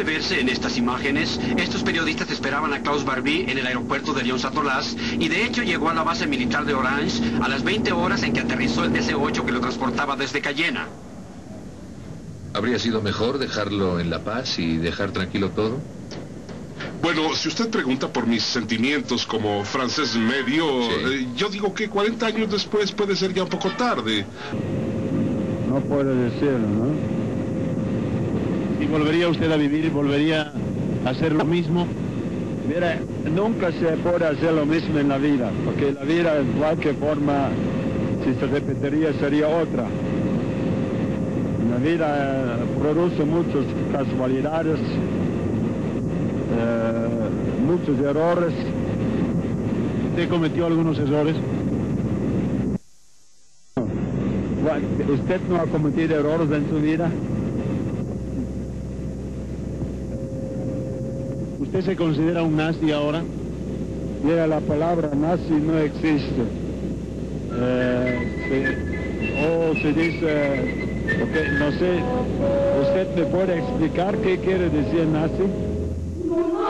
puede verse en estas imágenes, estos periodistas esperaban a Klaus Barbie en el aeropuerto de Lyon-Saint-Olas y de hecho llegó a la base militar de Orange a las 20 horas en que aterrizó el DC-8 que lo transportaba desde Cayena. ¿Habría sido mejor dejarlo en La Paz y dejar tranquilo todo? Bueno, si usted pregunta por mis sentimientos como francés medio, Sí. yo digo que 40 años después puede ser ya un poco tarde. No puedo decirlo, ¿no? ¿Y volvería usted a vivir? ¿Volvería a hacer lo mismo? Mira, nunca se puede hacer lo mismo en la vida, porque la vida en cualquier forma, si se repetiría, sería otra. La vida produce muchas casualidades, muchos errores. ¿Usted cometió algunos errores? ¿Usted no ha cometido errores en su vida? ¿Usted se considera un nazi ahora? Mira, la palabra nazi no existe. Se dice, porque no sé, ¿usted me puede explicar qué quiere decir nazi?